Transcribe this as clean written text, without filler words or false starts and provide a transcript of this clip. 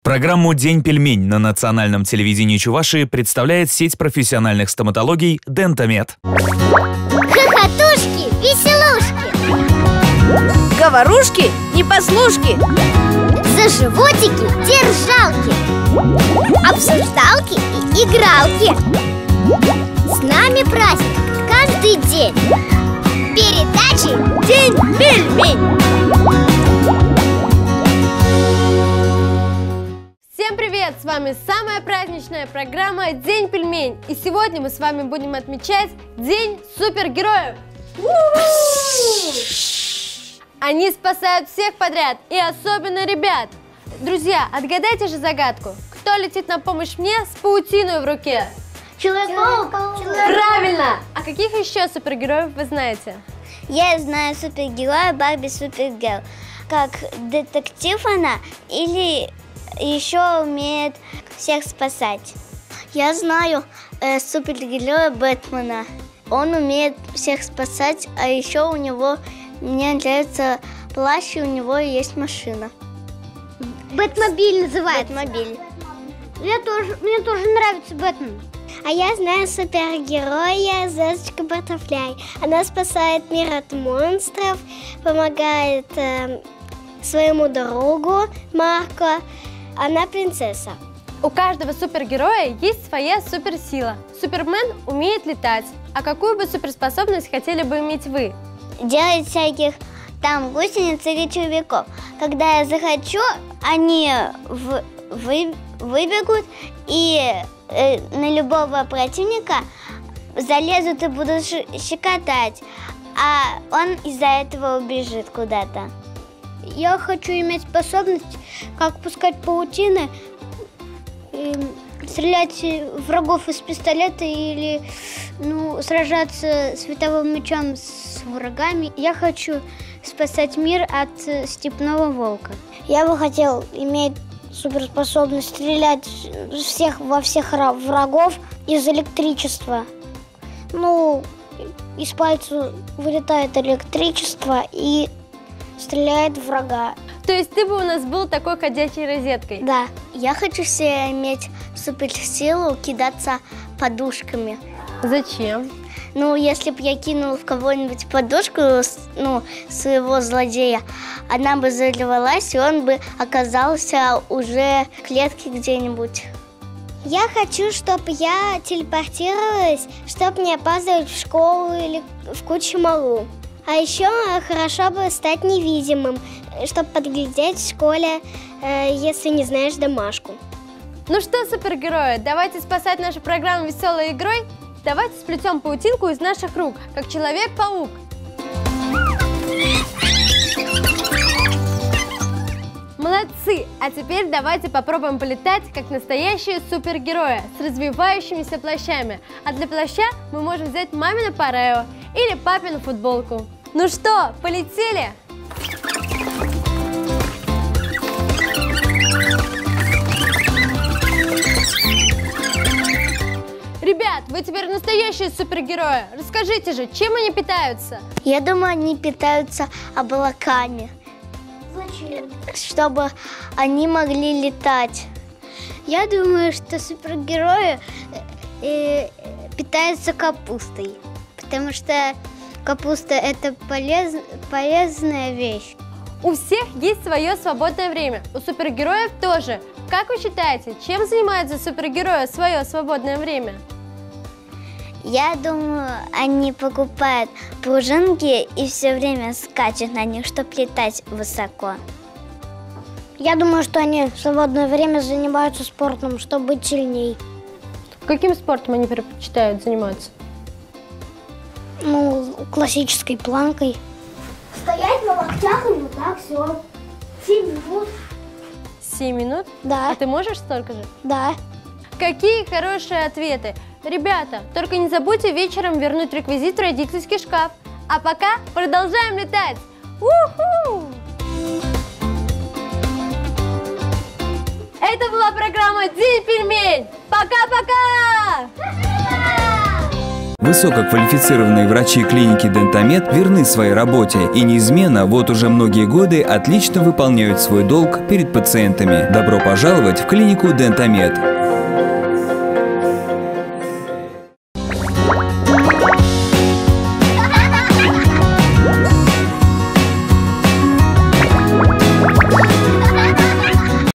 Программу «День пельмень» на национальном телевидении Чувашии представляет сеть профессиональных стоматологий «Дентамед». Хохотушки, веселушки, говорушки, непослушки, за животики держалки, обсуждалки и игралки. С нами праздник каждый день. Передачи «День пельмень». Всем привет! С вами самая праздничная программа «День пельмень». И сегодня мы с вами будем отмечать День супергероев. Они спасают всех подряд, и особенно ребят. Друзья, отгадайте же загадку. Кто летит на помощь мне с паутиной в руке? Человек-паук. Правильно! А каких еще супергероев вы знаете? Я знаю супергероя Барби Супергерл. Как детектив она или еще умеет всех спасать. Я знаю супергероя Бэтмена. Он умеет всех спасать, а еще у него, мне нравится плащ, и у него есть машина. Бэтмобиль называется. Бэтмобиль. Мне тоже нравится Бэтмен. А я знаю супергероя Зозочка Баттерфляй. Она спасает мир от монстров, помогает своему другу Марко. Она принцесса. У каждого супергероя есть своя суперсила. Супермен умеет летать. А какую бы суперспособность хотели бы иметь вы? Делать всяких там гусениц или червяков. Когда я захочу, они выбегут и на любого противника залезут и будут щекотать, а он из-за этого убежит куда-то. Я хочу иметь способность, как пускать паутины, стрелять врагов из пистолета или сражаться световым мечом с врагами. Я хочу спасать мир от степного волка. Я бы хотел иметь суперспособность стрелять во всех врагов из электричества. Из пальца вылетает электричество и стреляет в врага. То есть ты бы у нас был такой ходячей розеткой? Да. Я хочу все иметь суперсилу кидаться подушками. Зачем? Если бы я кинул в кого-нибудь подушку, своего злодея, она бы взорвалась, и он бы оказался уже в клетке где-нибудь. Я хочу, чтобы я телепортировалась, чтобы не опаздывать в школу или в Кучу-Малу. А еще хорошо бы стать невидимым, чтобы подглядеть в школе, если не знаешь домашку. Ну что, супергерои, давайте спасать нашу программу веселой игрой. Давайте сплетем паутинку из наших рук, как Человек-паук. Молодцы! А теперь давайте попробуем полетать, как настоящие супергерои, с развивающимися плащами. А для плаща мы можем взять мамино парео или папину футболку. Ну что, полетели? Ребят, вы теперь настоящие супергерои. Расскажите же, чем они питаются? Я думаю, они питаются облаками. Зачем? Чтобы они могли летать. Я думаю, что супергерои питаются капустой. Потому что капуста – это полезная вещь. У всех есть свое свободное время. У супергероев тоже. Как вы считаете, чем занимаются супергерои в свое свободное время? Я думаю, они покупают пружинки и все время скачут на них, чтобы летать высоко. Я думаю, что они в свободное время занимаются спортом, чтобы быть сильней. Каким спортом они предпочитают заниматься? Классической планкой. Стоять на локтях и вот так все. 7 минут. 7 минут? Да. А ты можешь столько же? Да. Какие хорошие ответы! Ребята, только не забудьте вечером вернуть реквизит в родительский шкаф. А пока продолжаем летать! У-ху! Это была программа «День пельмень». Пока-пока! Высококвалифицированные врачи клиники «Дентамед» верны своей работе и неизменно вот уже многие годы отлично выполняют свой долг перед пациентами. Добро пожаловать в клинику «Дентамед».